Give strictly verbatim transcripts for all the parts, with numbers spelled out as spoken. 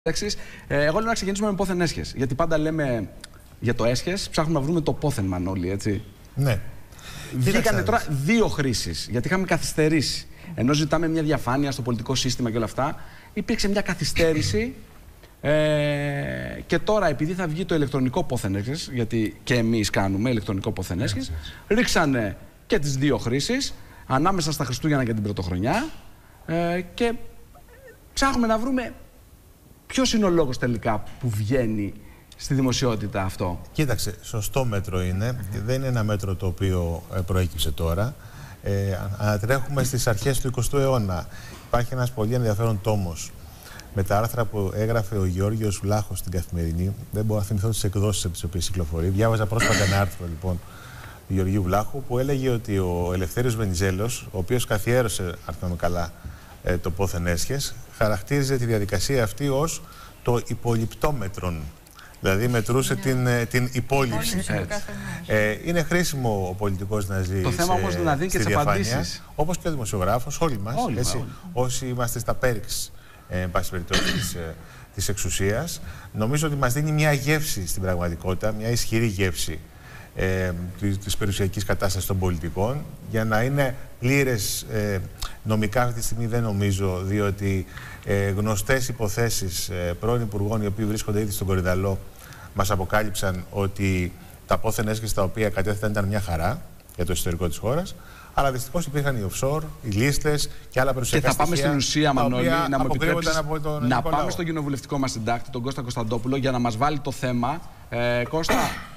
Ε, εγώ λέω να ξεκινήσουμε με πόθεν έσχες. Γιατί πάντα λέμε για το έσχες, ψάχνουμε να βρούμε το πόθεν μανόλι, έτσι. Ναι. Βγήκανε τώρα δύο χρήσεις, γιατί είχαμε καθυστερήσει. Ενώ ζητάμε μια διαφάνεια στο πολιτικό σύστημα και όλα αυτά, υπήρξε μια καθυστέρηση. Ε, και τώρα, επειδή θα βγει το ηλεκτρονικό πόθεν έσχες, γιατί και εμείς κάνουμε ηλεκτρονικό πόθεν έσχες, ρίξανε και τις δύο χρήσεις ανάμεσα στα Χριστούγεννα και την Πρωτοχρονιά. Ε, και ψάχνουμε να βρούμε ποιος είναι ο λόγος τελικά που βγαίνει στη δημοσιότητα αυτό. Κοίταξε, σωστό μέτρο είναι. Mm-hmm. Δεν είναι ένα μέτρο το οποίο προέκυψε τώρα. Ε, ανατρέχουμε στις αρχές του εικοστού αιώνα. Υπάρχει ένας πολύ ενδιαφέρον τόμος με τα άρθρα που έγραφε ο Γεώργιος Βλάχος στην Καθημερινή. Δεν μπορώ να θυμηθώ τις εκδόσεις από τις οποίες κυκλοφορεί. Διάβαζα πρόσφατα ένα άρθρο λοιπόν του Γεωργίου Βλάχου που έλεγε ότι ο Ελευθέριος Βενιζέλος, ο οποίος καθιέρωσε, αν θυμάμαι καλά, ε, το πόθεν έσχες, χαρακτήριζε τη διαδικασία αυτή ως το υπολοιπτόμετρον. Δηλαδή μετρούσε yeah. την, την υπόλοιψη. Ε, είναι χρήσιμο ο πολιτικός να ζει το θέμα όμως να δει και τις απαντήσεις. Όπως και ο δημοσιογράφος, όλοι μας, όλοι, έτσι, όλοι. όσοι είμαστε στα πέριξ, ε, εν πάση περιπτώσει, της, της εξουσίας, νομίζω ότι μας δίνει μια γεύση στην πραγματικότητα, μια ισχυρή γεύση ε, της, της περιουσιακής κατάστασης των πολιτικών, για να είναι πλήρες ε, νομικά αυτή τη στιγμή δεν νομίζω, διότι ε, γνωστές υποθέσεις ε, πρώην υπουργών οι οποίοι βρίσκονται ήδη στον Κορυδαλό μας αποκάλυψαν ότι τα πόθεν έσχες τα οποία κατέθεταν ήταν μια χαρά για το ιστορικό της χώρας, αλλά δυστυχώς υπήρχαν οι offshore, οι λίστες και άλλα περιουσιακά στοιχεία. Και θα πάμε στην ουσία, Μανώλη, να μου επιτρέψεις να πάμε λαό. στον κοινοβουλευτικό μας συντάκτη, τον Κώστα Κωνσταντόπουλο, για να μας βάλει το θέμα. Ε, Κώστα,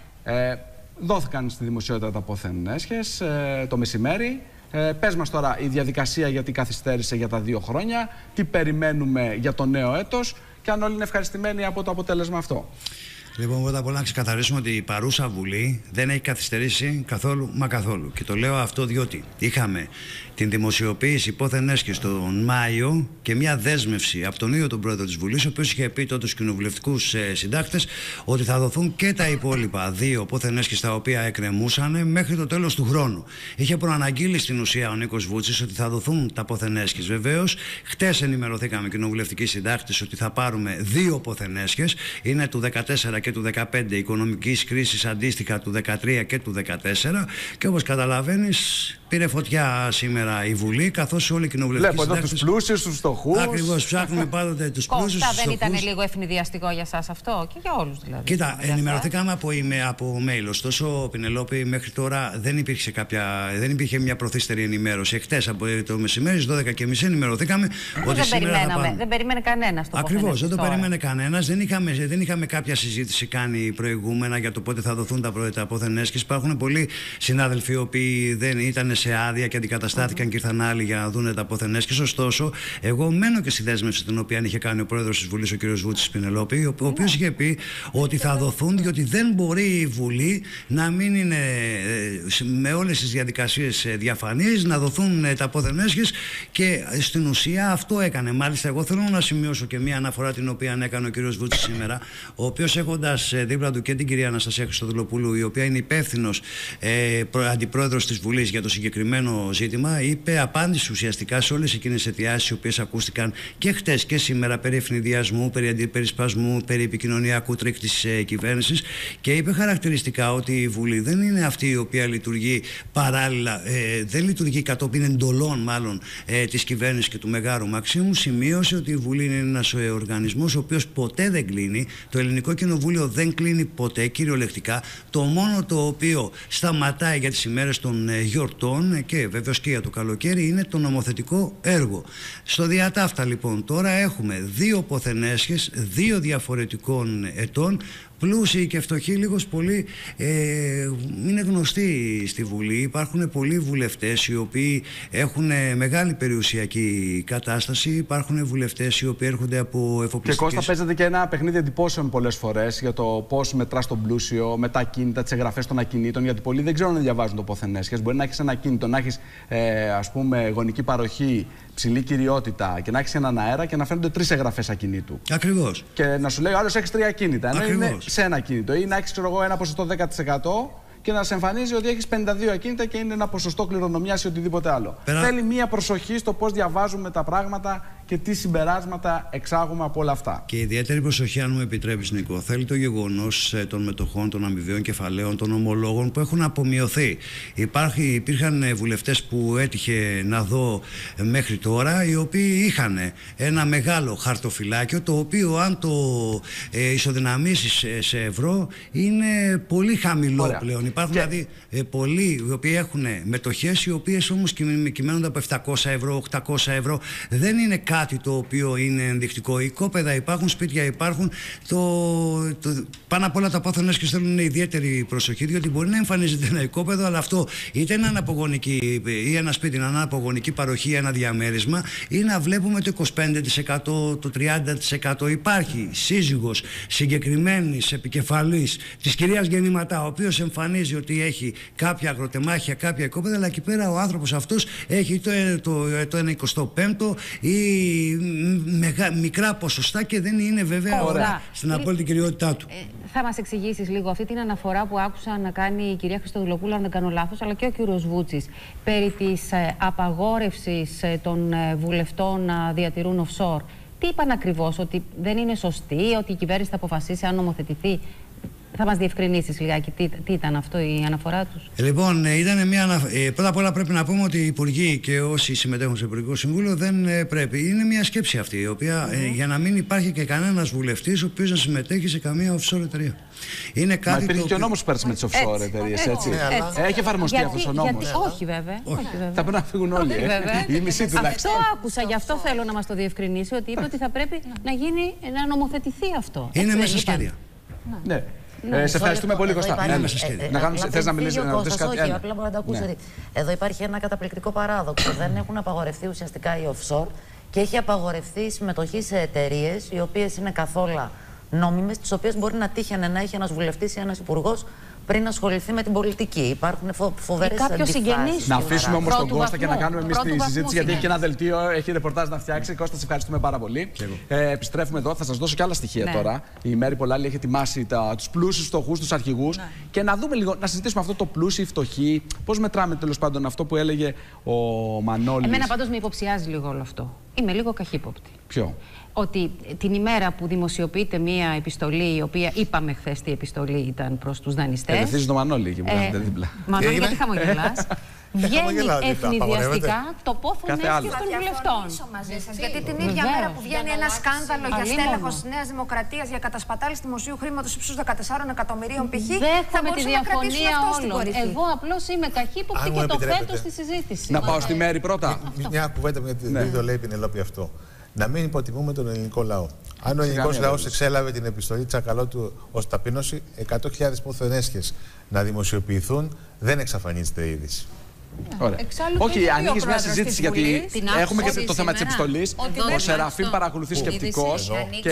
ε, δόθηκαν στη δημοσιότητα τα πόθεν έσχες ε, το μεσημέρι. Ε, πες μας τώρα η διαδικασία γιατί καθυστέρησε για τα δύο χρόνια, τι περιμένουμε για το νέο έτος και αν όλοι είναι ευχαριστημένοι από το αποτέλεσμα αυτό. Λοιπόν, πρώτα απ' όλα να ξεκαθαρίσουμε ότι η παρούσα Βουλή δεν έχει καθυστερήσει καθόλου μα καθόλου. Και το λέω αυτό διότι είχαμε την δημοσιοποίηση πόθεν έσχες τον Μάιο και μια δέσμευση από τον ίδιο τον πρόεδρο της Βουλής, ο οποίος είχε πει τότε στους κοινοβουλευτικούς ε, συντάκτες ότι θα δοθούν και τα υπόλοιπα δύο πόθεν έσχες τα οποία εκκρεμούσαν μέχρι το τέλος του χρόνου. Είχε προαναγγείλει στην ουσία ο Νίκος Βούτσης ότι θα δοθούν τα πόθεν έσχες. Βεβαίως, χτες ενημερωθήκαμε κοινοβουλευτικοί συντάκτες ότι θα πάρουμε δύο πόθεν έσχες. Είναι του δεκατέσσερα και του δεκαπέντε, οικονομικής κρίσης αντίστοιχα του δεκατρία και του δεκατέσσερα. Και όπως καταλαβαίνεις, πήρε φωτιά σήμερα η Βουλή, καθώς όλοι οι κοινοβουλευτικοί συντάκτες. Βλέπω εδώ τους πλούσιους, τους φτωχούς. Ακριβώς, ψάχνουμε πάντοτε τους πλούσιους. Κώστα, δεν ήταν λίγο ευνηδιαστικό για σας αυτό και για όλους δηλαδή? Κοίτα, ενημερωθήκαμε από, από mail. Ωστόσο, Πινελόπη, μέχρι τώρα δεν υπήρχε, κάποια, δεν υπήρχε μια προθύστερη ενημέρωση. Εχθές από το μεσημέρι, στις δώδεκα και μισή, ενημερωθήκαμε ότι δεν σήμερα θα πάμε. Δεν περίμενε κανένας το Ακριβώς, δεν το τώρα. περίμενε κανένας. Δεν είχαμε, δεν είχαμε κάποια συζήτηση κάνει προηγούμενα για το πότε θα δοθούν τα πρώτα πόθεν έσχες. Υπάρχουν πολλοί συνάδελφοι οι οποίοι δεν ήταν σε άδεια και αντικαταστάθηκαν mm-hmm. και ήρθαν άλλοι για να δουν τα πόθεν έσχες. Ωστόσο, εγώ μένω και στη δέσμευση την οποία είχε κάνει ο πρόεδρος της Βουλής, ο κ. Βούτσης Πινελόπη, ο οποίος yeah. είχε πει ότι θα δοθούν, διότι δεν μπορεί η Βουλή να μην είναι με όλες τις διαδικασίες διαφανείς, να δοθούν τα πόθεν έσχες και στην ουσία αυτό έκανε. Μάλιστα, εγώ θέλω να σημειώσω και μία αναφορά την οποία έκανε ο κ. Βούτσης σήμερα, ο οποίος έχοντας δίπλα του και την κυρία Αναστασία Χριστοδουλοπούλου, η οποία είναι υπεύθυνος ε, αντιπρόεδρος της Βουλής για το συγκεκριμένο ζήτημα, είπε, απάντηση ουσιαστικά σε όλες εκείνες τις αιτιάσεις οι οποίες ακούστηκαν και χτες και σήμερα περί ευνηδιασμού, περί αντιπερισπασμού, περί επικοινωνιακού τρίκ της ε, κυβέρνησης, και είπε χαρακτηριστικά ότι η Βουλή δεν είναι αυτή η οποία λειτουργεί παράλληλα, ε, δεν λειτουργεί κατόπιν εντολών μάλλον ε, της κυβέρνησης και του Μεγάρου Μαξίμου. Σημείωσε ότι η Βουλή είναι ένας ε, οργανισμός ο οποίος ποτέ δεν κλείνει. Το Ελληνικό Κοινοβούλιο δεν κλείνει ποτέ, κυριολεκτικά. Το μόνο το οποίο σταματάει για τις ημέρες των ε, γιορτών και βέβαιως και για το καλοκαίρι είναι το νομοθετικό έργο. Στο διατάφτα λοιπόν τώρα έχουμε δύο πόθεν έσχες, δύο διαφορετικών ετών. Πλούσιοι και φτωχοί, λίγος πολύ ε, είναι γνωστοί στη Βουλή. Υπάρχουν πολλοί βουλευτές οι οποίοι έχουν μεγάλη περιουσιακή κατάσταση. Υπάρχουν βουλευτές οι οποίοι έρχονται από εφοπλιστικές. Και Κώστα, παίζεται και ένα παιχνίδι εντυπώσεων πολλές φορές για το πώς μετράς τον πλούσιο, με τα ακίνητα, τις εγγραφές των ακινήτων. Γιατί πολλοί δεν ξέρουν να διαβάζουν το πόθεν έσχες. Μπορεί να έχεις ένα ακίνητο, να έχεις ε, ας πούμε γονική παροχή, ψηλή κυριότητα και να έχεις έναν αέρα και να φαίνονται τρεις εγγραφές ακινήτου. Ακριβώς. Και να σου λέει ο άλλος έχεις τρία ακίνητα. Ενώ είναι σε ένα ακίνητο. Ή να έχεις, ξέρω εγώ, ένα ποσοστό δέκα τοις εκατό και να σε εμφανίζει ότι έχεις πενήντα δύο ακίνητα και είναι ένα ποσοστό κληρονομιάς ή οτιδήποτε άλλο. Πέρα... Θέλει μία προσοχή στο πώς διαβάζουμε τα πράγματα και τι συμπεράσματα εξάγουμε από όλα αυτά. Και ιδιαίτερη προσοχή, αν μου επιτρέπεις, Νίκο, θέλει το γεγονός των μετοχών, των αμοιβαίων κεφαλαίων, των ομολόγων που έχουν απομειωθεί. Υπάρχει, υπήρχαν βουλευτές που έτυχε να δω μέχρι τώρα, οι οποίοι είχαν ένα μεγάλο χαρτοφυλάκιο, το οποίο αν το ε, ισοδυναμίσεις σε ευρώ είναι πολύ χαμηλό. Ωραία. Πλέον. Υπάρχουν και... δηλαδή ε, πολλοί οι οποίοι έχουν μετοχές, οι οποίες όμως κυμαίνονται από επτακόσια ευρώ, οκτακόσια ευρώ. Δεν είναι κάτι το οποίο είναι ενδεικτικό. Οικόπεδα υπάρχουν, σπίτια υπάρχουν. Το, το, πάνω απ' όλα τα πόθενες και θέλουν ιδιαίτερη προσοχή, διότι μπορεί να εμφανίζεται ένα οικόπεδο, αλλά αυτό είτε είναι αναπογονική ή ένα σπίτι, να είναι αναπογονική παροχή ή ένα διαμέρισμα, ή να βλέπουμε το είκοσι πέντε τοις εκατό, το τριάντα τοις εκατό. Υπάρχει σύζυγος συγκεκριμένης επικεφαλής της κυρίας Γεννηματά, ο οποίος εμφανίζει ότι έχει κάποια αγροτεμάχια, κάποια οικόπεδα, αλλά εκεί πέρα ο άνθρωπος αυτός έχει το, το, το ένα εικοστό πέμπτο ή μεγα, μικρά ποσοστά και δεν είναι βέβαια Ωραία. στην απόλυτη κυριότητά του. Ε, θα μας εξηγήσεις λίγο αυτή την αναφορά που άκουσα να κάνει η κυρία Χριστοδουλοπούλου, αν δεν κάνω λάθος, αλλά και ο κύριος Βούτσης, περί της ε, απαγόρευσης ε, των ε, βουλευτών να διατηρούν offshore. Τι είπαν ακριβώς, ότι δεν είναι σωστή, ότι η κυβέρνηση θα αποφασίσει αν νομοθετηθεί? Θα μας διευκρινίσεις λιγάκι τι, τι ήταν αυτό η αναφορά τους? Λοιπόν, ήταν μια ανα... ε, πρώτα απ' όλα πρέπει να πούμε ότι οι υπουργοί και όσοι συμμετέχουν στο Υπουργικό Συμβούλιο δεν ε, πρέπει. Είναι μια σκέψη αυτή, η οποία ε, για να μην υπάρχει και κανένας βουλευτής ο οποίος να συμμετέχει σε καμία offshore εταιρεία. Είναι κάτι. Μα υπήρχε το και ο νόμος που πέρασε με τις offshore εταιρείες, έτσι. έτσι. Έχει εφαρμοστεί αυτός ο νόμος? Όχι, βέβαια. Όχι, βέβαια. Θα πρέπει να φύγουν όλοι. Ε. Η μισή τουλάχιστον. Αυτό άκουσα, γι' αυτό θέλω να μας το διευκρινίσει, ότι είπε ότι θα πρέπει να γίνει, να νομοθετηθεί αυτό. Είναι μέσα σχέδια. Ναι. Ναι. Ε, σε ευχαριστούμε πολύ, Κώστα. Θες να μιλήσεις, να ρωτήσεις κάτι? Όχι, απλά μπορεί να το ακούσει. Εδώ υπάρχει ένα καταπληκτικό παράδοξο. Δεν έχουν απαγορευτεί ουσιαστικά οι offshore και έχει απαγορευτεί η συμμετοχή σε εταιρείες οι οποίες είναι καθόλου νόμιμες, τις οποίες μπορεί να τύχαινε να έχει ένας βουλευτής ή ένας υπουργός πριν ασχοληθεί με την πολιτική. Υπάρχουν φο φοβερές αντιφάσεις. Να αφήσουμε όμως τον Κώστα και να κάνουμε εμείς τη συζήτηση, γιατί έχει και ένα δελτίο, έχει ρεπορτάζ να φτιάξει. Κώστα, σε ευχαριστούμε πάρα πολύ. Ε, επιστρέφουμε εδώ, θα σας δώσω και άλλα στοιχεία ναι. τώρα. Η Μέρη Πολάλη έχει ετοιμάσει τους πλούσιους, φτωχούς, τους αρχηγούς. Ναι. Και να δούμε λίγο, να συζητήσουμε αυτό το πλούσιοι, φτωχοί. Πώς μετράμε τέλος πάντων αυτό που έλεγε ο Μανώλης? Εμένα πάντως με υποψιάζει λίγο όλο αυτό. Είμαι λίγο καχύποπτη. Ποιο? Ότι την ημέρα που δημοσιοποιείται μία επιστολή, η οποία είπαμε χθες τι επιστολή ήταν προς τους δανειστές. Ευθύζει το Μανώλη εκεί που κάθεται δίπλα. Μανώλη, γιατί χαμογελάς? Βγαίνει ευνηδιαστικά το πόθεν έσχες των βουλευτών. Μαζί σας, γιατί την ίδια μέρα που βγαίνει ένα σκάνδαλο για στέλεχος της Νέας Δημοκρατίας για κατασπατάληση δημοσίου χρήματος ύψους δεκατεσσάρων εκατομμυρίων π.χ. θα τη μπορούσαμε να κρατήσουμε αυτό στην κορυφή. Εγώ απλώς είμαι καχύποπτη και το θέτω στη συζήτηση. Να πάω στη Μέρη πρώτα. Μια κουβέντα, γιατί δεν το λέει η Πινελόπη αυτό. Να μην υποτιμούμε τον ελληνικό λαό. Αν ο ελληνικός λαός εξέλαβε την επιστολή Τσακαλώτου ως ταπείνωση, εκατό χιλιάδες πόθεν-έσχες να δημοσιοποιηθούν, δεν εξαφανίζεται η είδηση. Ωραία. Όχι, ανοίγει μια συζήτηση, γιατί έχουμε και το θέμα της επιστολής. Ο Σεραφείμ παρακολουθεί σκεπτικός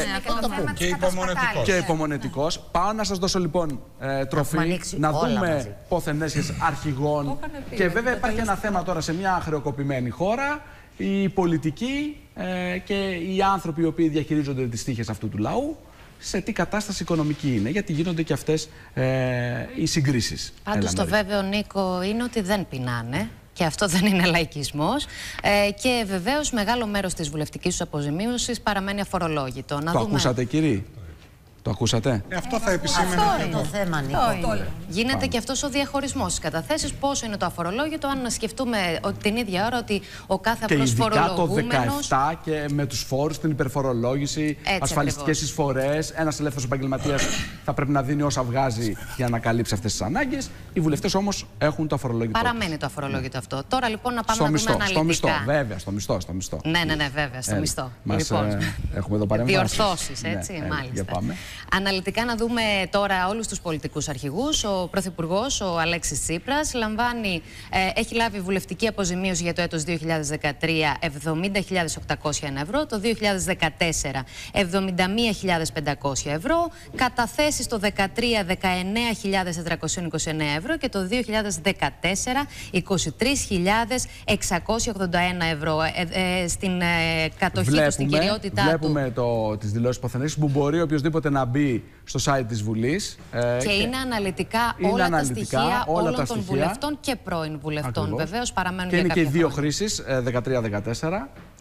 και υπομονετικός. Πάω να σας δώσω λοιπόν τροφή, να δούμε πόθεν-έσχες αρχηγών. Και βέβαια υπάρχει ένα θέμα τώρα σε μια χρεοκοπημένη χώρα. Οι πολιτικοί ε, και οι άνθρωποι οι οποίοι διαχειρίζονται τις τύχες αυτού του λαού, σε τι κατάσταση οικονομική είναι, γιατί γίνονται και αυτές ε, οι συγκρίσεις. Πάντως το βέβαιο, Νίκο, είναι ότι δεν πεινάνε. Και αυτό δεν είναι λαϊκισμός. Ε, και βεβαίως μεγάλο μέρος της βουλευτικής τους αποζημίωσης παραμένει αφορολόγητο. Το ακούσατε, κύριοι? Το ακούσατε? Ε, αυτό θα επισήμενε. Αυτό είναι το θέμα, Νίκο. Γίνεται Πάμε. και αυτός ο διαχωρισμός στις καταθέσεις. Πόσο είναι το αφορολόγητο, αν σκεφτούμε ότι την ίδια ώρα ότι ο κάθε απλός φορολογούμενος. Και ειδικά το δεκαεπτά και με τους φόρους, την υπερφορολόγηση, ασφαλιστικές εισφορές. Ένας ελεύθερος επαγγελματίας θα πρέπει να δίνει όσα βγάζει για να καλύψει αυτές τις ανάγκες. Οι βουλευτές όμως έχουν το αφορολόγητο. Παραμένει το αφορολόγητο αυτό. Τώρα λοιπόν να πάμε στο να μισθό, δούμε αναλυτικά. Στο μισθό, βέβαια, στο μισθό. Στο μισθό. Ναι, ναι, ναι, βέβαια, στο μισθό. Μας, λοιπόν, ε, έχουμε εδώ παρεμβάσεις. Διορθώσεις, έτσι, ναι, μάλιστα. Αναλυτικά να δούμε τώρα όλους τους πολιτικούς αρχηγούς. Ο Πρωθυπουργός, ο Αλέξης Τσίπρας, λαμβάνει, ε, έχει λάβει βουλευτική αποζημίωση για το έτος δύο χιλιάδες δεκατρία εβδομήντα χιλιάδες οκτακόσια ένα ευρώ, το δύο χιλιάδες δεκατέσσερα εβδομήντα μία χιλιάδες πεντακόσια ευρώ, καταθέσεις το δεκατρία δεκαεννέα χιλιάδες τετρακόσια είκοσι εννέα ευρώ και το δύο χιλιάδες δεκατέσσερα είκοσι τρεις χιλιάδες εξακόσια ογδόντα ένα ευρώ. Ε, ε, στην ε, κατοχή βλέπουμε, του, στην κυριότητά βλέπουμε του. Βλέπουμε τις δηλώσεις υποθενήσεις που μπορεί οποιοδήποτε να μπει στο site της Βουλής. Και, ε, και είναι αναλυτικά είναι όλα αναλυτικά, τα στοιχεία όλα όλων τα των στοιχεία. βουλευτών και πρώην βουλευτών. Βεβαίως παραμένουν και για είναι κάποια και οι δύο χρόνια. χρήσεις, δεκατρία δεκατέσσερα.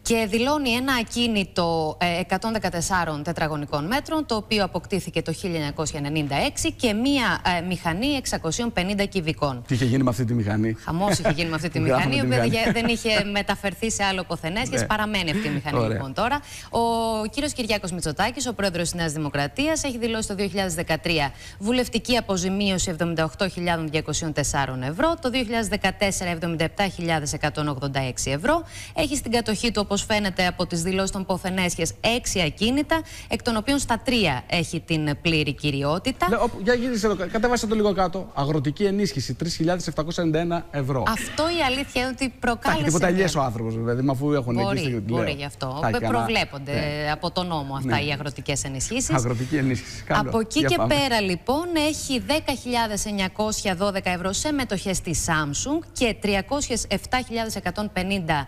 και δηλώνει ένα ακίνητο εκατόν δεκατέσσερα τετραγωνικών μέτρων, το οποίο αποκτήθηκε το χίλια εννιακόσια ενενήντα έξι, και μία ε, μηχανή εξακόσια πενήντα κυβικών. Τι είχε γίνει με αυτή τη μηχανή? Χαμός είχε γίνει με αυτή τη μηχανή, η οποία δεν είχε μεταφερθεί σε άλλο ποθενέσχες. Ναι. Παραμένει αυτή η μηχανή. Ωραία. Λοιπόν τώρα. Ο κύριος Κυριάκος Μητσοτάκης, ο πρόεδρος της Νέας Δημοκρατίας, έχει δηλώσει το δύο χιλιάδες δεκατρία βουλευτική αποζημίωση εβδομήντα οκτώ χιλιάδες διακόσια τέσσερα ευρώ, το δύο χιλιάδες δεκατέσσερα εβδομήντα επτά χιλιάδες εκατόν ογδόντα έξι ευρώ. Έχει στην κατοχή του, όπως φαίνεται από τις δηλώσεις των ποθενέσχες, έξι ακίνητα, εκ των οποίων στα τρία έχει την πλήρη κυριότητα. Λε, ο, για γύρισε εδώ, κατέβασε το λίγο κάτω. Αγροτική ενίσχυση τρεις χιλιάδες επτακόσια ενενήντα ένα ευρώ. Αυτό η αλήθεια είναι ότι προκάλεσε. Έχει τίποτα ηλιές ο άνθρωπος, δηλαδή, αφού έχουν μπορεί, εκεί. Μπορεί γι' αυτό. Προβλέπονται ναι. από τον νόμο αυτά ναι. οι αγροτικές ενισχύσεις. Αγροτική ενίσχυση. Καλό. Από εκεί για και πάμε. Πέρα λοιπόν έχει δέκα χιλιάδες εννιακόσια δώδεκα ευρώ σε μετοχές της Samsung και τριακόσιες επτά χιλιάδες εκατόν πενήντα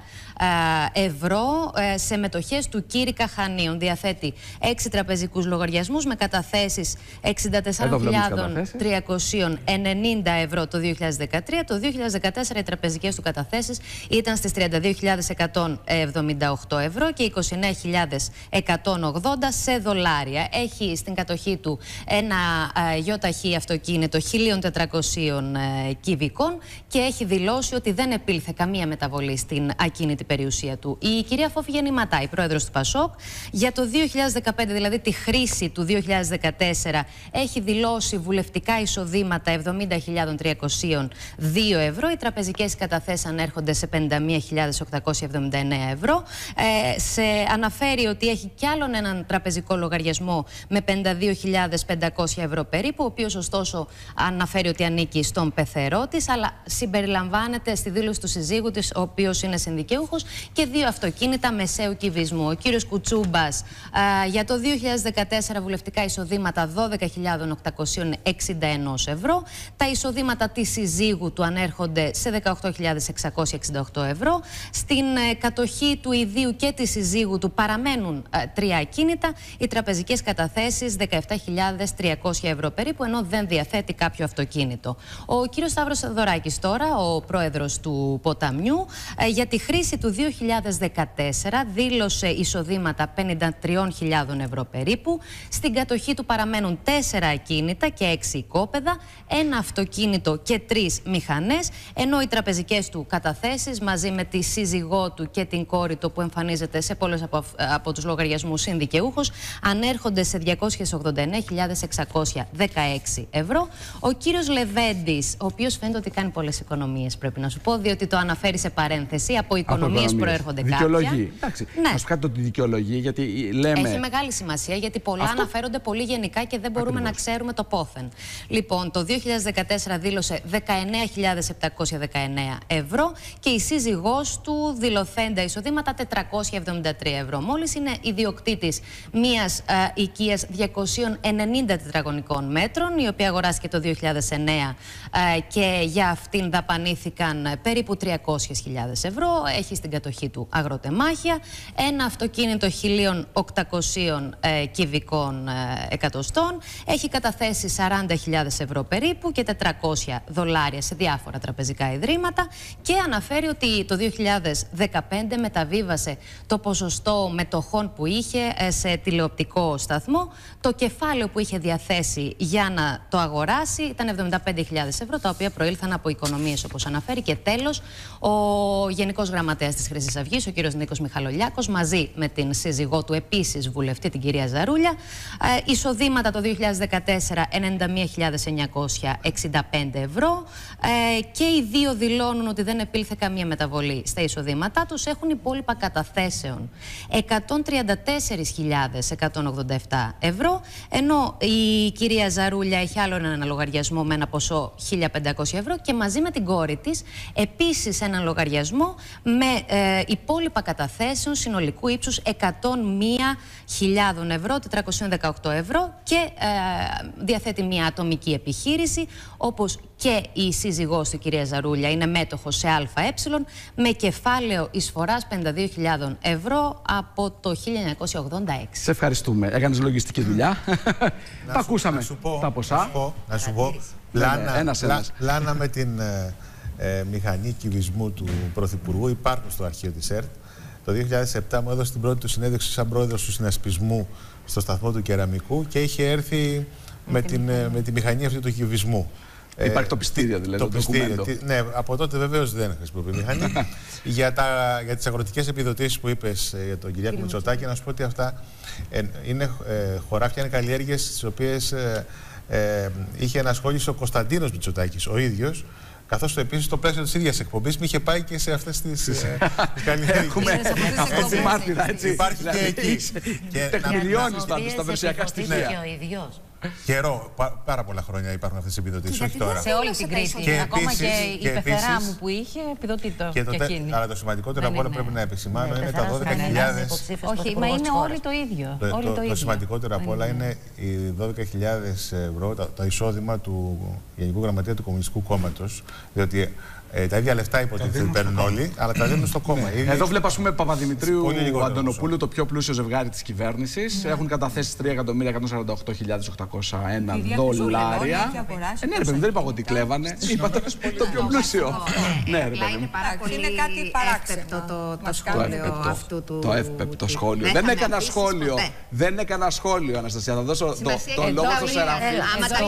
ευρώ σε μετοχές του Κύρικα Χανίων. Διαθέτει έξι τραπεζικούς λογαριασμούς με καταθέσεις εξήντα τέσσερις χιλιάδες τριακόσια ενενήντα ευρώ το δύο χιλιάδες δεκατρία. Το δύο χιλιάδες δεκατέσσερα οι τραπεζικές του καταθέσεις ήταν στις τριάντα δύο χιλιάδες εκατόν εβδομήντα οκτώ ευρώ και είκοσι εννέα χιλιάδες εκατόν ογδόντα σε δολάρια. Έχει στην κατοχή του ένα γιοταχή αυτοκίνητο χίλια τετρακόσια κυβικών και έχει δηλώσει ότι δεν επήλθε καμία μεταβολή στην ακίνητη περιουσία του. Η κυρία Φόφη Γεννηματά, η πρόεδρος του Πασόκ, για το δύο χιλιάδες δεκαπέντε, δηλαδή τη χρήση του δύο χιλιάδες δεκατέσσερα, έχει δηλώσει βουλευτικά εισοδήματα εβδομήντα χιλιάδες τριακόσια δύο ευρώ. Οι τραπεζικές καταθέσεις ανέρχονται σε πενήντα μία χιλιάδες οκτακόσια εβδομήντα εννέα ευρώ. Ε, σε αναφέρει ότι έχει κι άλλον έναν τραπεζικό λογαριασμό με πενήντα δύο χιλιάδες πεντακόσια ευρώ περίπου, ο οποίος ωστόσο αναφέρει ότι ανήκει στον πεθερό της, αλλά συμπεριλαμβάνεται στη δήλωση του συζύγου της, ο οποίος είναι συνδικαίουχος, και δύο αυτοκίνητα μεσαίου κυβισμού. Ο κύριος Κουτσούμπας α, για το δύο χιλιάδες δεκατέσσερα βουλευτικά εισοδήματα δώδεκα χιλιάδες οκτακόσια εξήντα ένα ευρώ. Τα εισοδήματα της συζύγου του ανέρχονται σε δεκαοκτώ χιλιάδες εξακόσια εξήντα οκτώ ευρώ. Στην ε, κατοχή του ιδίου και της συζύγου του παραμένουν ε, τρία ακίνητα. Οι τραπεζικές καταθέσεις δεκαεπτά χιλιάδες τριακόσια ευρώ περίπου, ενώ δεν διαθέτει κάποιο αυτοκίνητο. Ο κύριος Σταύρος Θεοδωράκης τώρα, ο πρόεδρος του Ποταμιού, ε, για τη χρήση του δύο χιλιάδες δεκατέσσερα δήλωσε εισοδήματα πενήντα τρεις χιλιάδες ευρώ περίπου. Στην κατοχή του παραμένουν τέσσερα ακίνητα και έξι οικόπεδα, ένα αυτοκίνητο και τρεις μηχανές, ενώ οι τραπεζικές του καταθέσεις μαζί με τη σύζυγό του και την κόρη του, που εμφανίζεται σε πολλές από, από τους λογαριασμούς συνδικαιούχος, ανέρχονται σε διακόσιες ογδόντα εννέα χιλιάδες εξακόσια δεκαέξι ευρώ. Ο κύριος Λεβέντης, ο οποίος φαίνεται ότι κάνει πολλές οικονομίες, πρέπει να σου πω, διότι το αναφέρει σε παρένθεση, από οικονομίες προέρχονται κάποια. Δικαιολογεί. Εντάξει, ναι. Να σου κάτι ότι δικαιολογεί, γιατί λέμε. Έχει μεγάλη σημασία, γιατί πολλά αυτό αναφέρονται πολύ γενικά και δεν μπορούμε Ακριβώς. να ξέρουμε το πόθεν. Λοιπόν, το δύο χιλιάδες δεκατέσσερα δήλωσε δεκαεννέα χιλιάδες επτακόσια δεκαεννέα ευρώ και η σύζυγός του δηλωθέντα εισοδήματα τετρακόσια εβδομήντα τρία ευρώ. Μόλις είναι ιδιοκτήτης μιας ε, οικίας διακόσια ενενήντα τετραγωνικών μέτρων, η οποία αγοράστηκε το δύο χιλιάδες εννέα ε, και για αυτήν δαπανήθηκαν περίπου τριακόσιες χιλιάδες ευρώ. Έχει στην κατοχή του αγροτεμάχια, ένα αυτοκίνητο χίλια οκτακόσια ε, κυβικών ε, εκατοστών, έχει καταθέσει σαράντα χιλιάδες ευρώ περίπου και τετρακόσια δολάρια σε διάφορα τραπεζικά ιδρύματα, και αναφέρει ότι το δύο χιλιάδες δεκαπέντε μεταβίβασε το ποσοστό μετοχών που είχε σε τηλεοπτικό σταθμό. Το κεφάλαιο που είχε διαθέσει για να το αγοράσει ήταν εβδομήντα πέντε χιλιάδες ευρώ, τα οποία προήλθαν από οικονομίες, όπως αναφέρει. Και τέλος, ο Γενικός Γραμματέας της Χρυσής Αυγής, ο κύριος Νίκος Μιχαλολιάκος, μαζί με την σύζυγό του, επίσης βουλευτή, την κυρία Ζαρούλια, ε, εισοδήματα το δύο χιλιάδες δεκατέσσερα ενενήντα μία χιλιάδες εννιακόσια εξήντα πέντε ευρώ, ε, και οι δύο δηλώνουν ότι δεν επήλθε καμία μεταβολή στα εισοδήματά τους. Έχουν υπόλοιπα καταθέσεων εκατόν τριάντα τέσσερις χιλιάδες εκατόν ογδόντα επτά ευρώ, ενώ η κυρία Ζαρούλια έχει άλλον ένα λογαριασμό με ένα ποσό χίλια πεντακόσια ευρώ και μαζί με την κόρη της επίσης έναν λογαριασμό με ε, υπόλοιπα καταθέσεων συνολικού ύψους εκατόν μία χιλιάδες ευρώ, τετρακόσια δεκαοκτώ ευρώ, και ε, διαθέτει μια ατομική επιχείρηση, όπως και η σύζυγός του, η κυρία Ζαρούλια, είναι μέτοχος σε ΑΕ με κεφάλαιο εισφοράς πενήντα δύο χιλιάδες ευρώ από το χίλια εννιακόσια ογδόντα έξι. Σε ευχαριστούμε. Έκανες λογιστική δουλειά. Τα ακούσαμε. Να σου πω, τα ποσά. Να σου πω, να σου πω πλάνα, ένας, ένας. πλάνα με την ε, ε, μηχανή κυβισμού του Πρωθυπουργού υπάρχουν στο αρχείο της ΕΡΤ. Το δύο χιλιάδες επτά μου έδωσε την πρώτη του συνέντευξη σαν πρόεδρος του συνασπισμού στο σταθμό του Κεραμικού και είχε έρθει με, την, με τη μηχανή αυτή του κυβισμού. Υπάρχει το πιστήριο δηλαδή, το, το πιστήριο. Ναι, από τότε βεβαίως δεν χρησιμοποιεί μηχανή. για, τα, για τις αγροτικές επιδοτήσεις που είπες για τον Κυριάκο Μητσοτάκη, να σου πω ότι αυτά ε, είναι ε, χωράφια, είναι καλλιέργειες τις οποίες ε, ε, είχε ενασχόληση ο Κωνσταντίνος Μητσοτάκης ο ίδιος. Καθώς επίσης στο πλαίσιο της ίδιας εκπομπής με είχε πάει και σε αυτές τις καλλιέργειες. Έχουμε αυτή μάρτυρα, έτσι. Υπάρχει και εκεί. Τεκμηριώνεις πάντως τα περιουσιακά στοιχεία. Καιρό, πάρα πολλά χρόνια υπάρχουν αυτές τις επιδοτήσεις, όχι τώρα. Σε όλη την Κρήτη. Ακόμα και η πεθερά μου που είχε επιδοτήτω και εκείνη. Αλλά το σημαντικότερο από όλα πρέπει να επισημάνω είναι τα δώδεκα χιλιάδες. Όχι, μα είναι όλοι το ίδιο. Το σημαντικότερο από όλα είναι οι δώδεκα χιλιάδες ευρώ, το εισόδημα του Γενικού Γραμματέα του Κομμουνιστικού Κόμματος. Διότι ε, τα ίδια λεφτά υποτίθεται παίρνουν όλοι, αλλά τα δίνουν στο κόμμα. Ναι. Εδώ βλέπω, ας πούμε, Παπαδημητρίου Αντωνοπούλου, το πιο πλούσιο ζευγάρι της κυβέρνησης. Ναι. Έχουν καταθέσει τρία εκατομμύρια εκατόν σαράντα οκτώ χιλιάδες οκτακόσια ένα δολάρια. Ε, ναι, ρε παιδί, δεν είπα ότι κλέβανε. Είπα το πιο πλούσιο. Ναι, ρε παιδί. Είναι πάρα πολύ εύπεπτο το σχόλιο αυτού του. Το εύπεπτο σχόλιο. Δεν έκανα σχόλιο. Δεν έκανα σχόλιο, Αναστασία. Θα δώσω το λόγο στο Σεραφείμ. Άμα τα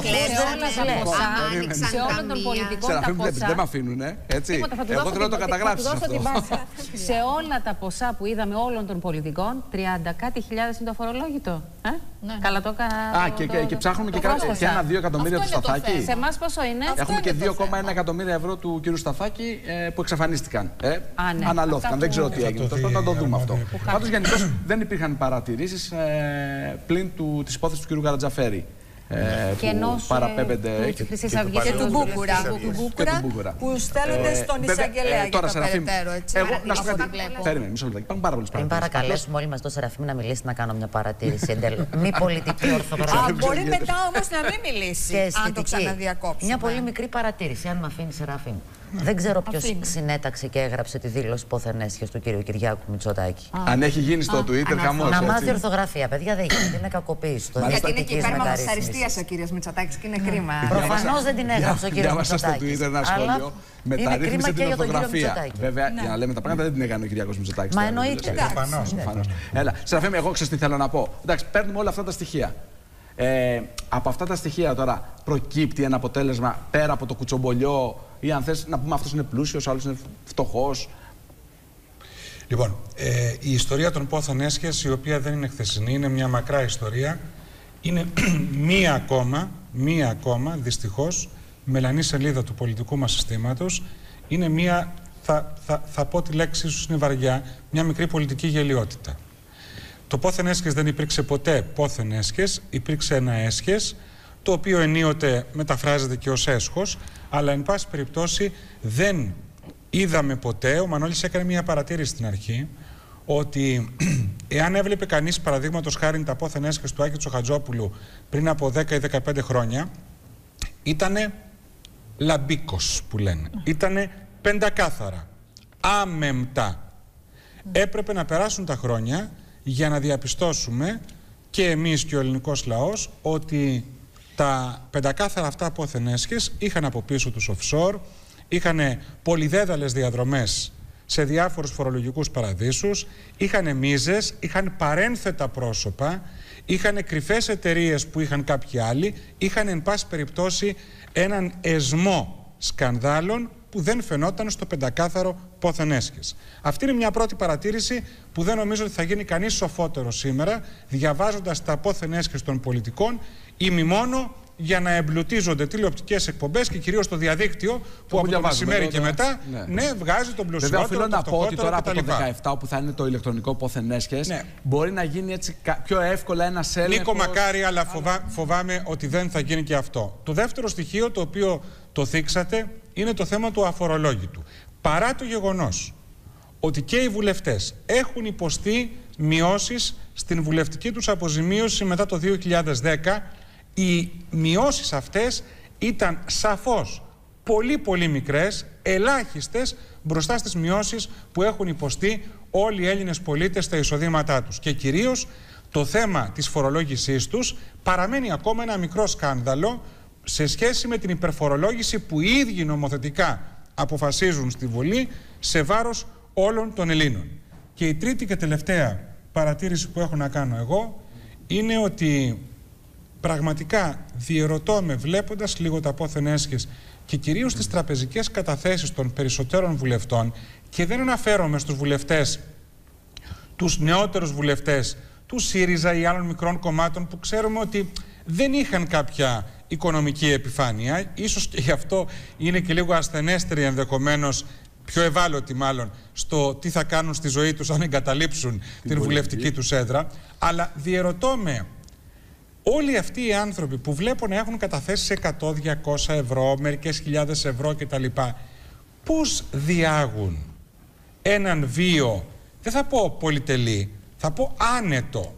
κλέβανε, σε όλων των πολιτικών τα ποσά. Δεν με αφήνουνε, έτσι. Εγώ θέλω να το καταγράψεις αυτό. Σε όλα τα ποσά που είδαμε όλων των πολιτικών, τριάντα κάτι χιλιάδες είναι το αφορολόγητο. Ε? Ναι. Καλά το έκανα. Α, και, και, και ψάχνουμε και, και ένα δύο εκατομμύρια του Σταθάκη. Σε εμάς πόσο είναι? Έχουμε και δύο κόμμα ένα εκατομμύρια ευρώ του κ. Σταθάκη ε, που εξαφανίστηκαν. Ε, Α, ναι. Αναλώθηκαν. Δεν ξέρω τι έγινε. Τώρα να το δούμε αυτό. Πάντως γενικώς δεν υπήρχαν παρατηρήσεις ε, πλην της υπόθεσης του κ. Καρατζαφέρη. Ε, και που παραπέμπεται και, και, και του Μπούκουρα, που στέλνονται στον εισαγγελέα για το περαιτέρω. Εγώ να σου πω κάτι. Περίμενε, μισό λεπτό. Υπάρχουν πάρα πολλές παρατηρήσεις. Πριν παρακαλέσουμε όλοι μας τον Σεραφείμ να μιλήσει, να κάνω μια παρατήρηση εντελώς. Μη πολιτική ορθογραφία. Μπορεί μετά όμως να μην μιλήσει, αν το ξαναδιακόψουμε. Μια πολύ μικρή παρατήρηση, αν με αφήνει, Σεραφείμ. Δεν ξέρω ποιος συνέταξε και έγραψε τη δήλωση πόθεν έσχες του κύριου Κυριάκου Μητσοτάκη. Αν έχει γίνει στο Twitter, χαμός. Να μάθει ορθογραφία, παιδιά, δεν γίνεται. Είναι κακοποίηση. Γιατί είναι και υπέρμαχος της αριστείας ο κύριος Μητσοτάκης και είναι κρίμα. Προφανώς δεν την έγραψε ο κύριος Μητσοτάκης. Διάβασα στο Twitter ένα σχόλιο. Μεταρρύθμισε την ορθογραφία. Βέβαια, για να λέμε τα πράγματα, δεν την έκανε ο Κυριάκος Μητσοτάκης. Μα εννοείται. Έλα, Σεραφείμ, εγώ ξέρω τι θέλω να πω. Εντάξει, παίρνουμε όλα αυτά τα στοιχεία. Ε, από αυτά τα στοιχεία τώρα προκύπτει ένα αποτέλεσμα πέρα από το κουτσομπολιό ή αν θες να πούμε αυτός είναι πλούσιος, άλλος είναι φτωχός. Λοιπόν, ε, η ιστορία των πόθεν έσχες, η οποία δεν είναι χθεσινή, είναι μια μακρά ιστορία, είναι μία ακόμα, μία ακόμα δυστυχώς μελανή σελίδα του πολιτικού μας συστήματος, είναι μία, θα, θα, θα πω τη λέξη ίσως είναι βαριά, μια μικρή πολιτική γελοιότητα. Το πόθεν έσχες δεν υπήρξε ποτέ πόθεν έσχες, υπήρξε ένα έσχες, το οποίο ενίοτε μεταφράζεται και ως έσχος, αλλά εν πάση περιπτώσει δεν είδαμε ποτέ, ο Μανώλης έκανε μια παρατήρηση στην αρχή, ότι εάν έβλεπε κανείς παραδείγματος χάριν τα πόθεν έσχες του Άκη Τσοχατζόπουλου πριν από δέκα ή δεκαπέντε χρόνια, ήτανε λαμπίκος που λένε, ήτανε πεντακάθαρα, άμεμπτα. Έπρεπε να περάσουν τα χρόνια για να διαπιστώσουμε και εμείς και ο ελληνικός λαός ότι τα πεντακάθαρα αυτά πόθεν έσχες είχαν από πίσω τους offshore, είχαν πολυδέδαλες διαδρομές σε διάφορους φορολογικούς παραδείσους, είχαν μίζες, είχαν παρένθετα πρόσωπα, είχαν κρυφές εταιρείες που είχαν κάποιοι άλλοι, είχαν εν πάση περιπτώσει έναν εσμό σκανδάλων που δεν φαινόταν στο πεντακάθαρο πόθεν έσχες. Αυτή είναι μια πρώτη παρατήρηση που δεν νομίζω ότι θα γίνει κανείς σοφότερο σήμερα, διαβάζοντας τα πόθεν έσχες των πολιτικών, ή μη μόνο για να εμπλουτίζονται τηλεοπτικές εκπομπές και κυρίως το διαδίκτυο που το από το μεσημέρι και μετά ναι. ναι, βγάζει τον πλουσιότερο. Βέβαια, οφείλω να πω ότι τώρα από το δεκαεπτά, όπου θα είναι το ηλεκτρονικό πόθεν έσχες, ναι. μπορεί να γίνει έτσι πιο εύκολα ένα έλεγχος. Νίκο, μακάρι, αλλά φοβά, φοβάμαι ότι δεν θα γίνει και αυτό. Το δεύτερο στοιχείο το οποίο το θίξατε είναι το θέμα του αφορολόγητου. Παρά το γεγονός ότι και οι βουλευτές έχουν υποστεί μειώσεις στην βουλευτική τους αποζημίωση μετά το δύο χιλιάδες δέκα, οι μειώσεις αυτές ήταν σαφώς πολύ πολύ μικρές, ελάχιστες μπροστά στις μειώσεις που έχουν υποστεί όλοι οι Έλληνες πολίτες στα εισοδήματά τους. Και κυρίως το θέμα της φορολόγησής τους παραμένει ακόμα ένα μικρό σκάνδαλο σε σχέση με την υπερφορολόγηση που οι ίδιοι νομοθετικά αποφασίζουν στη Βουλή σε βάρος όλων των Ελλήνων. Και η τρίτη και τελευταία παρατήρηση που έχω να κάνω εγώ είναι ότι πραγματικά διερωτώ με, βλέποντας λίγο τα πόθεν έσχες και κυρίως τις τραπεζικές καταθέσεις των περισσότερων βουλευτών, και δεν αναφέρομαι στους βουλευτές, τους νεότερους βουλευτές του ΣΥΡΙΖΑ ή άλλων μικρών κομμάτων που ξέρουμε ότι δεν είχαν κάποια οικονομική επιφάνεια, ίσως και γι' αυτό είναι και λίγο ασθενέστεροι ενδεχομένως, πιο ευάλωτοι μάλλον, στο τι θα κάνουν στη ζωή τους αν εγκαταλείψουν την, την βουλευτική τους έδρα. Αλλά διερωτώ με, όλοι αυτοί οι άνθρωποι που βλέπω να έχουν καταθέσει εκατό, διακόσια ευρώ, μερικές χιλιάδες ευρώ κτλ., πώς διάγουν έναν βίο, δεν θα πω πολυτελή, θα πω άνετο,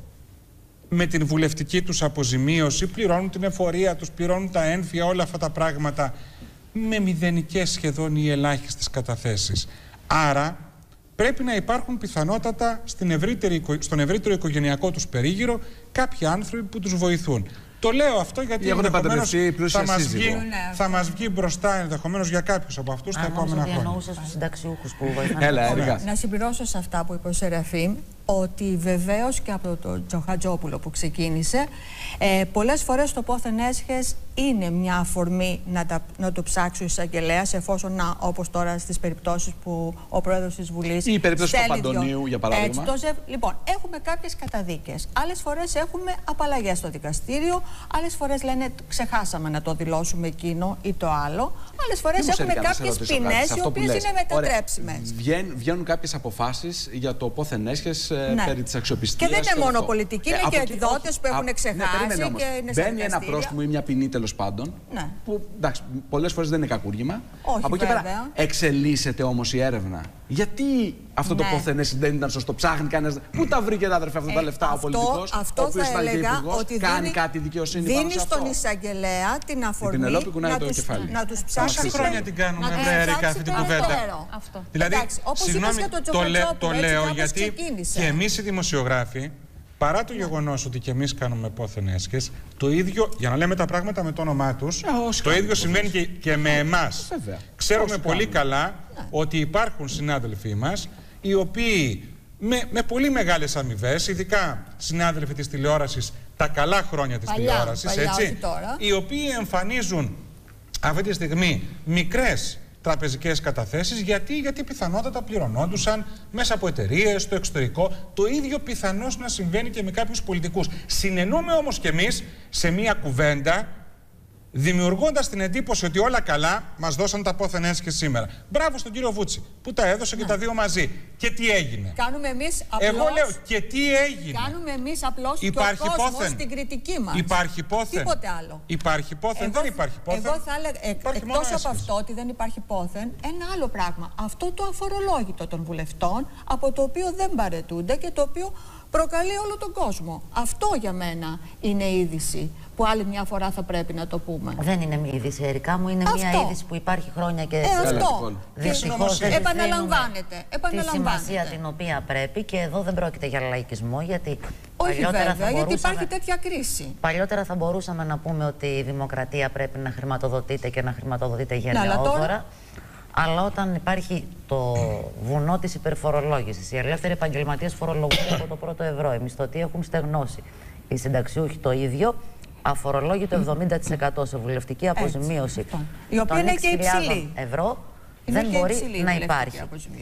με την βουλευτική τους αποζημίωση, πληρώνουν την εφορία τους, πληρώνουν τα ένφια, όλα αυτά τα πράγματα, με μηδενικές σχεδόν ή ελάχιστες καταθέσεις. Άρα πρέπει να υπάρχουν πιθανότατα στην ευρύτερη, στον ευρύτερο οικογενειακό τους περίγυρο κάποιοι άνθρωποι που τους βοηθούν. Το λέω αυτό γιατί ενδεχομένως θα μας βγει, θα μας βγει μπροστά ενδεχομένως για κάποιους από αυτούς τα επόμενα χρόνια. Εννοούσε στους συνταξιούχους που βοηθάνε. Έλα, να συμπληρώσω σε αυτά που είπε ο Σεραφείμ, ότι βεβαίως και από τον Τζοχατζόπουλο που ξεκίνησε, ε, πολλές φορές το πόθεν έσχες είναι μια αφορμή να, τα, να το ψάξει ο εισαγγελέας, εφόσον, να, όπως τώρα στις περιπτώσεις που ο πρόεδρος της Βουλής. Ή η περίπτωση του Παπαντονίου, για παράδειγμα. Έτσι, το, λοιπόν, έχουμε κάποιες καταδίκες. Άλλες φορές έχουμε απαλλαγές στο δικαστήριο. Άλλες φορές λένε ξεχάσαμε να το δηλώσουμε εκείνο ή το άλλο. Άλλες φορές έχουμε κάποιες ποινές οι οποίες είναι μετατρέψιμες. Βγαίνουν, βγαίνουν κάποιες αποφάσεις για το πόθεν έσχες. Ναι. Περί της αξιοπιστίας. Και δεν είναι μόνο πολιτικοί, είναι ε, και εκδότες που έχουν ξεχάσει. Ναι, και είναι μπαίνει ένα πρόστιμο ή μια ποινή τέλος πάντων. Ναι. Που εντάξει, πολλές φορές δεν είναι κακούργημα. Όχι, από εκεί βέβαια. πέρα εξελίσσεται όμως η έρευνα. Γιατί αυτό ναι. το πόθεν έσχες δεν ήταν σωστό, ψάχνει κανένας. Πού τα βρήκε, αδερφέ, αυτά ε, τα λεφτά αυτό, ο πολιτικός, αυτό ο οποίος θα ήταν έλεγα υπουργός, ότι κάνει δίνει, κάτι δικαιοσύνη δίνει πάνω σε αυτό. στον εισαγγελέα την αφορμή την να, τους, να τους ψάξει. Πόσα χρόνια την κάνουμε, βρε Ερικα, αυτή την κουβέντα. Δηλαδή, συγγνώμη, το λέω γιατί και εμείς οι δημοσιογράφοι, παρά το γεγονός ότι και εμείς κάνουμε πόθεν έσχες, το ίδιο, για να λέμε τα πράγματα με το όνομά τους, το ίδιο συμβαίνει και, και με εμάς. Ξέρουμε πολύ καλά ότι υπάρχουν συνάδελφοί μας οι οποίοι με, με πολύ μεγάλες αμοιβές, ειδικά συνάδελφοι της τηλεόρασης, τα καλά χρόνια της παλιά, τηλεόρασης, παλιά, έτσι, οι οποίοι εμφανίζουν αυτή τη στιγμή μικρές τραπεζικές καταθέσεις, γιατί, γιατί πιθανότατα πληρωνόντουσαν μέσα από εταιρείες στο εξωτερικό. Το ίδιο πιθανώς να συμβαίνει και με κάποιους πολιτικούς. Συνενούμε όμως κι εμείς σε μία κουβέντα, δημιουργώντας την εντύπωση ότι όλα καλά, μας δώσαν τα πόθεν έσχες σήμερα. Μπράβο στον κύριο Βούτση που τα έδωσε, ναι, και τα δύο μαζί. Και τι έγινε. Κάνουμε εμείς απλώς... Εγώ λέω και τι έγινε. Κάνουμε εμείς απλώς υπάρχει και ο κόσμος πόθεν στην κριτική μας. Υπάρχει πόθεν. Τίποτε άλλο. Υπάρχει πόθεν, εγώ, δεν υπάρχει πόθεν. Εγώ θα έλεγα, εκ, εκτός από αυτό ότι δεν υπάρχει πόθεν, ένα άλλο πράγμα. Αυτό το αφορολόγητο των βουλευτών, από το οποίο δεν παρετούνται και το οποίο προκαλεί όλο τον κόσμο. Αυτό για μένα είναι είδηση που άλλη μια φορά θα πρέπει να το πούμε. Δεν είναι μια είδηση, Ερικά μου, είναι αυτό. Μια είδηση που υπάρχει χρόνια και... Ε, αυτό. Δυστυχώς δεν επαναλαμβάνεται. Τη σημασία την οποία πρέπει, και εδώ δεν πρόκειται για λαϊκισμό, γιατί όχι παλιότερα βέβαια, θα μπορούσαμε, γιατί υπάρχει τέτοια κρίση. Παλιότερα θα μπορούσαμε να πούμε ότι η δημοκρατία πρέπει να χρηματοδοτείται και να χρηματοδοτείται γενναιόδωρα. Αλλά όταν υπάρχει το βουνό της υπερφορολόγησης, οι ελεύθεροι επαγγελματίες φορολογούνται από το πρώτο ευρώ, οι μισθωτοί έχουν στεγνώσει, οι συνταξιούχοι το ίδιο, αφορολόγητο εβδομήντα τοις εκατό σε βουλευτική αποζημίωση, έτσι, η οποία είναι και υψηλή ευρώ, είναι δεν και μπορεί υψηλή, να υπάρχει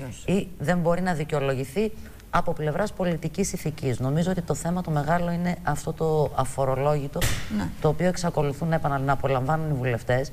ή δεν μπορεί να δικαιολογηθεί από πλευράς πολιτικής ηθικής. Νομίζω ότι το θέμα το μεγάλο είναι αυτό το αφορολόγητο, ναι, το οποίο εξακολουθούν να, να απολαμβάνουν οι βουλευτές.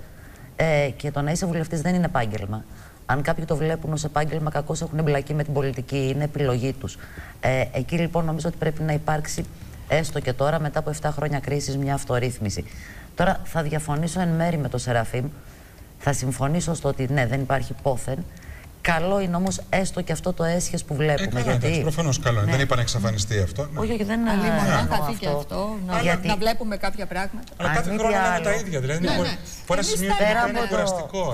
Ε, και το να είσαι βουλευτής δεν είναι επάγγελμα. Αν κάποιοι το βλέπουν ως επάγγελμα, κακώς έχουν εμπλακεί με την πολιτική, είναι επιλογή τους. Ε, εκεί λοιπόν νομίζω ότι πρέπει να υπάρξει, έστω και τώρα, μετά από επτά χρόνια κρίσης, μια αυτορύθμιση. Τώρα θα διαφωνήσω εν μέρη με τον Σεραφείμ. Θα συμφωνήσω στο ότι ναι, δεν υπάρχει πόθεν. Καλό είναι όμως έστω και αυτό το έσχες που βλέπουμε. Ε, καλά, γιατί... προφανώς καλό. Ναι. Δεν είπα να εξαφανιστεί αυτό. Ναι. Όχι, όχι, δεν είναι. Αν χαθεί και αυτό, να, γιατί... να βλέπουμε κάποια πράγματα. Αλλά κάθε χρόνο λέμε τα ίδια. Δηλαδή, ναι, ναι. Που ένα σημείο που είναι κουραστικό.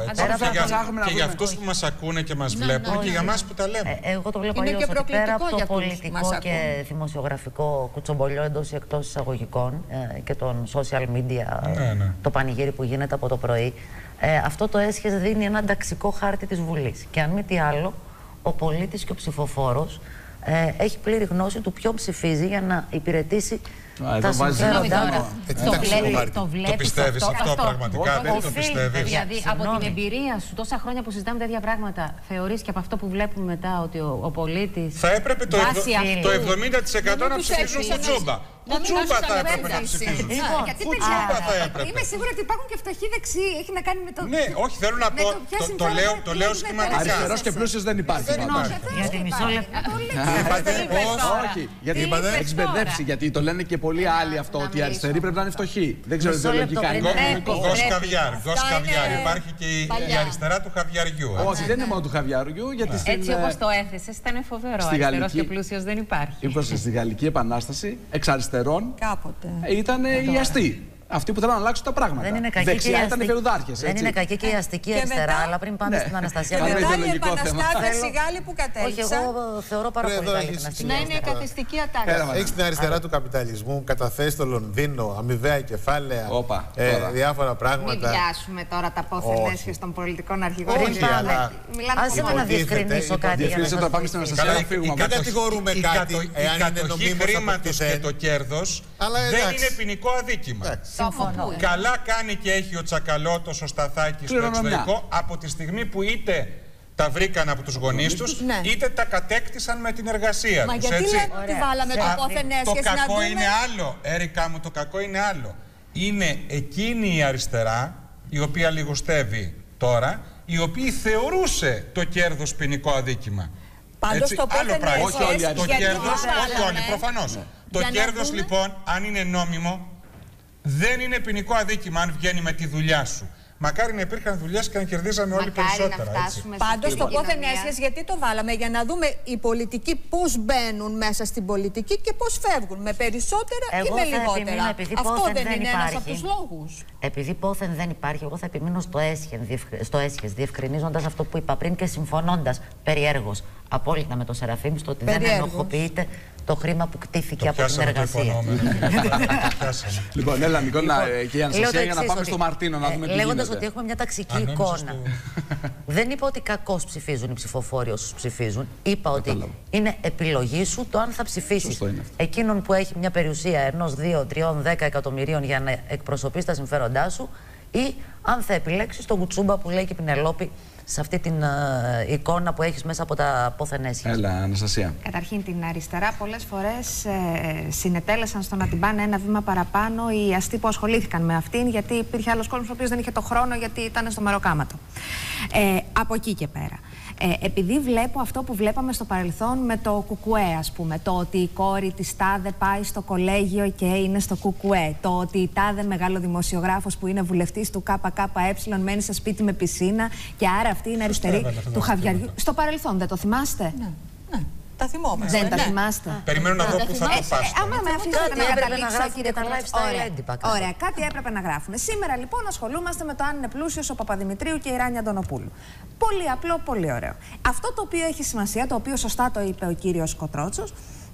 Και για αυτούς που μας ακούνε και μας βλέπουν και για εμάς που τα λέμε. Εγώ το βλέπω αλλιώς, ότι πέρα από το πολιτικό και δημοσιογραφικό κουτσομπολιό εντός ή εκτός εισαγωγικών και των social media, το πανηγύρι που γίνεται από το πρωί, Ε, αυτό το έσχες δίνει ένα ταξικό χάρτη της Βουλής. Και αν μη τι άλλο, ο πολίτης και ο ψηφοφόρος ε, έχει πλήρη γνώση του ποιον ψηφίζει για να υπηρετήσει Α, τα συμφέροντά του. Το πιστεύεις αυτό, αυτό πραγματικά, δεν το πιστεύεις? Δηλαδή, από την εμπειρία σου, τόσα χρόνια που συζητάμε τέτοια πράγματα, θεωρείς και από αυτό που βλέπουμε μετά ότι ο, ο πολίτης. Θα έπρεπε το, ευδο, το εβδομήντα τοις εκατό να ψηφίσουν στο Τζούμπα. Που Τζούμπα θα έπρεπε να ψηφίζουν. Που Τζούμπα θα έπρεπε. Είμαι σίγουρη ότι υπάρχουν και φτωχοί δεξιοί. Έχει να κάνει με το. Ναι, όχι, θέλω να πω. Το λέω σχηματικά. Αριστερός και πλούσιος δεν υπάρχει. Γιατί μισό λεπτό. Όχι, γιατί έχεις μπερδέψει. Γιατί το λένε και πολλοί άλλοι αυτό, ότι οι αριστεροί πρέπει να είναι φτωχοί. Δεν ξέρω ιδεολογικά. Γος καβιάρ. Γος καβιάρ. Υπάρχει και η αριστερά του χαβιαριού. Όχι, δεν είναι μόνο του χαβιαριού. Έτσι όπως το έθεσες ήταν φοβερό. Αριστερός και πλούσιος δεν υπάρχει. Στη Γαλλική Επανάσταση, εξ αριστερών κάποτε ήταν οι αστεί. Αυτοί που θέλουν να αλλάξουν τα πράγματα. Δεν είναι κακή Δεξιά και ήταν οι φεουδάρχες. Δεν είναι κακή και η αστική αριστερά, αλλά πριν πάμε στην Αναστασία. Και μετά οι επαναστάτες οι Γάλλοι που κατέληξαν. Όχι, εγώ θεωρώ πάρα πολύ καλή την αστική. Να είναι η καθιστική ατάξη. Έχει την αριστερά του καπιταλισμού, καταθέσει στο Λονδίνο, αμοιβαία κεφάλαια, διάφορα πράγματα. Μην πιάσουμε τώρα τα πόθεν έσχες των πολιτικών αρχηγών. Άσε με να διευκρινίσω κάτι. Διευκρινίσω να πάμε στην Αναστασία να φύγουμε. Δεν κατηγορούμε κάτι. Η κατοχή χρήματος και το κέρδος δεν είναι ποινικό αδίκημα. Καλά κάνει και έχει ο Τσακαλώτος, ο Σταθάκης στο εξωτερικό, από τη στιγμή που είτε τα βρήκαν από τους γονείς τους, ναι, είτε τα κατέκτησαν με την εργασία Μα τους. Γιατί λέμε ότι βάλαμε το πόθεν έσχες Το κακό να δούμε... είναι άλλο, Έρικα μου, το κακό είναι άλλο. Είναι εκείνη η αριστερά, η οποία λιγοστεύει τώρα, η οποία θεωρούσε το κέρδος ποινικό αδίκημα. Πάντως το πόθεν έσχες... Το κέρδος, όχι όλοι, προφανώς. Το κέρδος λοιπόν, αν είναι νόμιμο, δεν είναι ποινικό αδίκημα αν βγαίνει με τη δουλειά σου. Μακάρι να υπήρχαν δουλειές και να κερδίζαμε όλοι περισσότερα. Πάντως το πόθεν έσχες γιατί το βάλαμε? Για να δούμε οι πολιτικοί πώς μπαίνουν μέσα στην πολιτική και πώς φεύγουν. Με περισσότερα εγώ ή με λιγότερα. Αυτό δεν, δεν είναι ένας από τους λόγους. Επειδή πόθεν δεν υπάρχει, εγώ θα επιμείνω στο έσχες, στο έσχες διευκρινίζοντας αυτό που είπα πριν και συμφωνώντας περιέργως απόλυτα με τον Σεραφείμ στο ότι δεν ενοχοποιείται το χρήμα που κτήθηκε από την εργασία. Λοιπόν, έλα Νικόλα και η Αναστασία για να πάμε στο Μαρτίνο να δούμε τι γίνεται. Λέγοντας ότι έχουμε μια ταξική εικόνα. Δεν είπα ότι κακώς ψηφίζουν οι ψηφοφόροι όσους ψηφίζουν. Είπα ότι είναι επιλογή σου το αν θα ψηφίσεις εκείνον που έχει μια περιουσία ενός, δύο, τριών, δέκα εκατομμυρίων για να εκπροσωπείς τα συμφέροντά σου ή αν θα επιλέξεις τον κουτσούμπα που λέει και η Πινελόπη σε αυτή την uh, εικόνα που έχεις μέσα από τα πόθεν έσχες. Έλα, Αναστασία. Καταρχήν την αριστερά πολλές φορές ε, συνετέλεσαν στο να την πάνε ένα βήμα παραπάνω οι αστεί που ασχολήθηκαν με αυτήν, γιατί υπήρχε άλλος κόσμος ο οποίος δεν είχε το χρόνο γιατί ήταν στο μεροκάματο. Ε, από εκεί και πέρα. Ε, επειδή βλέπω αυτό που βλέπαμε στο παρελθόν με το κουκουέ, ας πούμε, το ότι η κόρη της τάδε πάει στο κολέγιο και είναι στο κουκουέ, το ότι η τάδε μεγάλο δημοσιογράφος που είναι βουλευτής του ΚΚΕ μένει σε σπίτι με πισίνα και άρα αυτή είναι αριστερή του Χαβιαριού. Στο παρελθόν, δεν το θυμάστε? Ναι, ναι. Τα θυμόμαστε. Δεν τα θυμάστε. Περιμένω να δω πού θα το πας. Άμα με αφήσετε να καταλήξω, κύριε Κοντρότσο. Ωραία, κάτι έπρεπε να γράφουν. Σήμερα λοιπόν ασχολούμαστε με το αν είναι πλούσιος ο Παπαδημητρίου και η Ράνια Αντωνοπούλου. Πολύ απλό, πολύ ωραίο. Αυτό το οποίο έχει σημασία, το οποίο σωστά το είπε ο κύριος Κοντρότσος,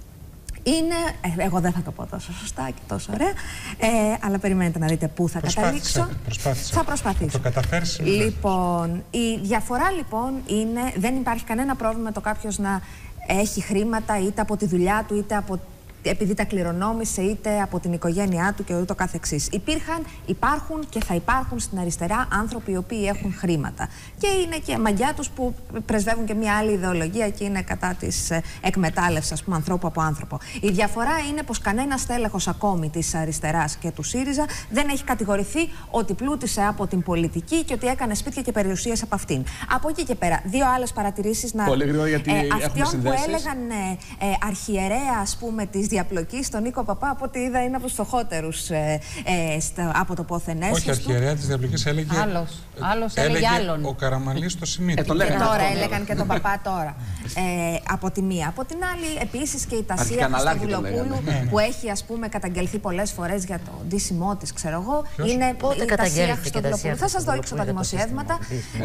είναι. Ε, εγώ δεν θα το πω τόσο σωστά και τόσο ωραία. Ε, αλλά περιμένετε να δείτε πού θα καταλήξω. Προσπάθησα. Θα προσπαθήσω. Θα το καταφέρεις. Λοιπόν, η διαφορά λοιπόν είναι. Δεν υπάρχει κανένα πρόβλημα το κάποιος να έχει χρήματα είτε από τη δουλειά του είτε από, επειδή τα κληρονόμησε είτε από την οικογένειά του και ούτω καθεξής. Υπήρχαν, υπάρχουν και θα υπάρχουν στην αριστερά άνθρωποι οι οποίοι έχουν χρήματα. Και είναι και μαγιά τους που πρεσβεύουν και μια άλλη ιδεολογία και είναι κατά της εκμετάλλευσης, ας πούμε, ανθρώπου από άνθρωπο. Η διαφορά είναι πως κανένας τέλεχος ακόμη της αριστεράς και του ΣΥΡΙΖΑ δεν έχει κατηγορηθεί ότι πλούτησε από την πολιτική και ότι έκανε σπίτια και περιουσίες από αυτήν. Από εκεί και πέρα, δύο άλλες παρατηρήσεις να. Πολύ γρήγορα, γιατί ε, αυτοί που έλεγαν ε, ε, αρχιερέα, ας πούμε, της διαπλοκής, τον Νίκο Παπά, από ό,τι είδα είναι από τους φτωχότερους ε, ε, στο, από το πόθεν έσχες. Όχι, αρχιερέα της διαπλοκής έλεγε. Άλλος. Άλλος έλεγε άλλον. Ο Καραμαλής στο Σιμίτι. Ε, το και τώρα έλεγαν και τον Παπά τώρα. Ε, από τη μία. Από την άλλη, επίσης και η Τασία Χριστοδουλοπούλου, ναι, ναι, που έχει, ας πούμε, καταγγελθεί πολλές φορές για το ντύσιμό της, ξέρω εγώ. Ποιος? Είναι πότε η Τασία Χριστοδουλοπούλου. Θα σας δείξω τα δημοσιεύματα.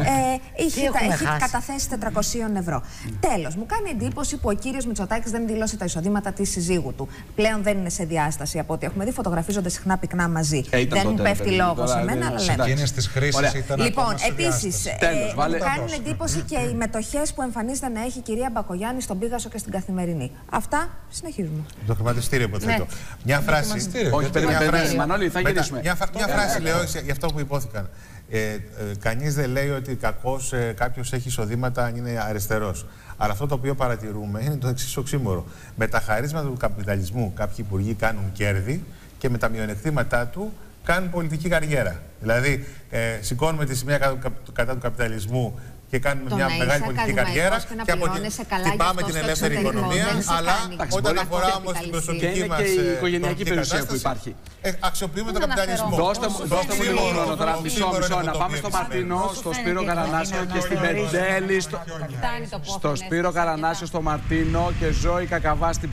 Ε, έχει έχει καταθέσει τετρακόσια ευρώ. Τέλος, μου κάνει εντύπωση που ο κύριος Μητσοτάκης δεν δήλωσε τα εισοδήματα της συζύγου του. του. Πλέον δεν είναι σε διάσταση από ό,τι έχουμε δει. Φωτογραφίζονται συχνά πυκνά μαζί. Ε, δεν μου πέφτει λόγο σε μένα, αλλά λέμε. Εκείνες τις χρήσεις ήταν. Λοιπόν, επίσης, ε, μου κάνουν εντύπωση και οι μετοχές που εμφανίζεται να έχει η κυρία Μπακογιάννη στον Πίγασο και στην Καθημερινή. Αυτά συνεχίζουμε. Το χρηματιστήριο, υποθέτω. Μια φράση. Όχι, περιμένουμε. Μανώλη, θα γυρίσουμε. Μια φράση λέω για αυτό που υπόθηκαν. Ε, ε, κανείς δεν λέει ότι κακώς ε, κάποιος έχει εισοδήματα αν είναι αριστερός. Αλλά αυτό το οποίο παρατηρούμε είναι το εξής οξύμορο. Με τα χαρίσματα του καπιταλισμού κάποιοι υπουργοί κάνουν κέρδη και με τα μειονεκτήματά του κάνουν πολιτική καριέρα. Δηλαδή, ε, σηκώνουμε τη σημαία κατά, κατά του καπιταλισμού και κάνουμε μια μεγάλη πολιτική καριέρα και, και από την, χτυπάμε την ελεύθερη οικονομία, αλλά όταν αφορά όμως την προσωπική μας οικογενειακή περιουσία που υπάρχει. Ε, αξιοποιούμε τον καπιταλισμό. Δώστε μου λίγο χρόνο τώρα, μισό, μισό, να πάμε στο Μαρτίνο, στο Σπύρο Καρανάσιο και στην Πεντέλη, στο Σπύρο Καρανάσιο, στο Μαρτίνο και Ζώη Κακαβά στην